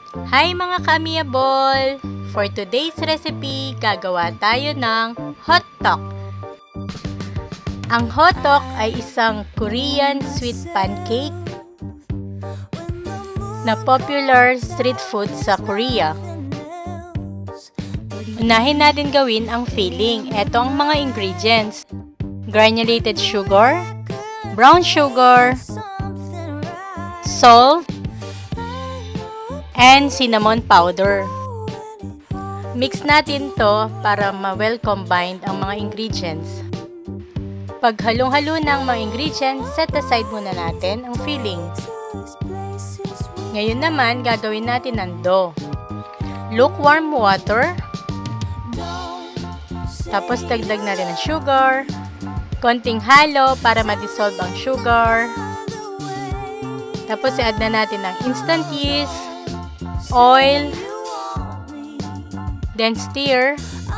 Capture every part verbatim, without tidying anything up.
Hi mga ka-amiable! For today's recipe, gagawa tayo ng hotteok. Ang hotteok ay isang Korean sweet pancake na popular street food sa Korea. Unahin natin gawin ang filling. Ito ang mga ingredients: granulated sugar, brown sugar, salt, and cinnamon powder. Mix natin to para ma-well combined ang mga ingredients. Pag halong-halo ng mga ingredients, set aside muna natin ang filling. Ngayon naman, gagawin natin ang dough. Lukewarm water. Tapos dagdag na rin ang sugar. Konting halo para ma-dissolve ang sugar. Tapos i-add na natin ang instant yeast, oil, then stir.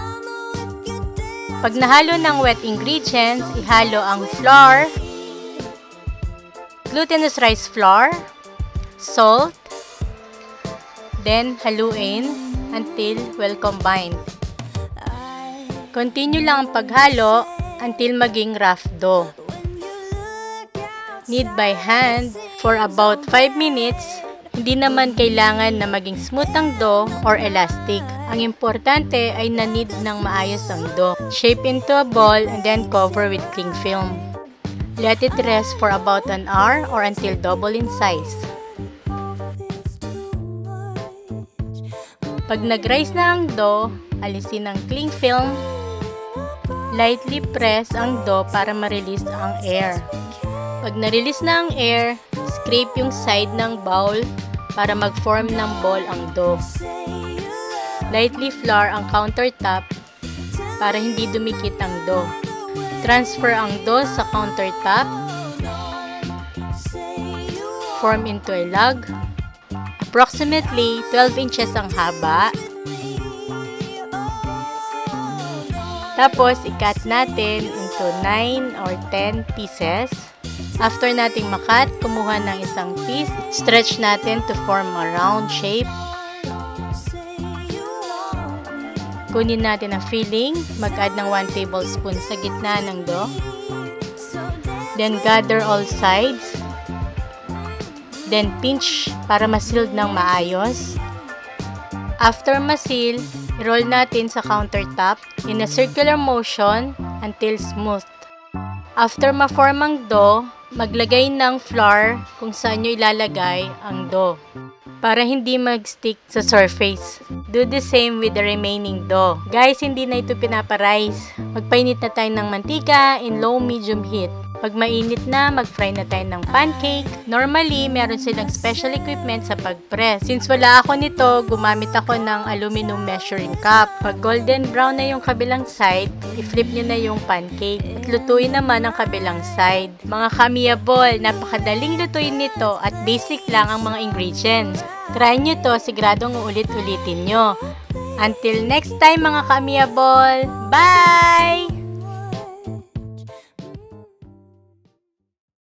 Pag nahalo ng wet ingredients, ihalo ang flour, glutinous rice flour, salt, then haluin until well combined. Continue lang ang paghalo until maging rough dough. Knead by hand for about five minutes. Hindi naman kailangan na maging smooth ang dough or elastic. Ang importante ay na-knead ng maayos ang dough. Shape into a ball and then cover with cling film. Let it rest for about an hour or until double in size. Pag nag-rise na ang dough, alisin ang cling film. Lightly press ang dough para ma-release ang air. Pag na-release na ang air, scrape yung side ng bowl para mag-form ng ball ang dough. Lightly flour ang countertop para hindi dumikit ang dough. Transfer ang dough sa countertop. Form into a log. Approximately twelve inches ang haba. Tapos, i-cut natin into nine or ten pieces. After nating makat, kumuha ng isang piece, stretch natin to form a round shape. Kunin natin ang filling, mag-add ng one tablespoon sa gitna ng dough. Then gather all sides. Then pinch para ma-sealed ng maayos. After ma-seal, i-roll natin sa countertop in a circular motion until smooth. After ma-form ang dough, maglagay ng flour kung saan nyo ilalagay ang dough para hindi mag-stick sa surface. Do the same with the remaining dough. Guys, hindi na ito pinaparice. Magpainit na tayo ng mantika in low-medium heat. Pag mainit na, mag-fry na tayo ng pancake. Normally, meron silang special equipment sa pag-press. Since wala ako nito, gumamit ako ng aluminum measuring cup. Pag golden brown na yung kabilang side, i-flip nyo na yung pancake. At lutuin naman ang kabilang side. Mga ka-amiable, napakadaling lutuin nito at basic lang ang mga ingredients. Try nyo to, siguradong uulit-ulitin nyo. Until next time mga ka-amiable, bye!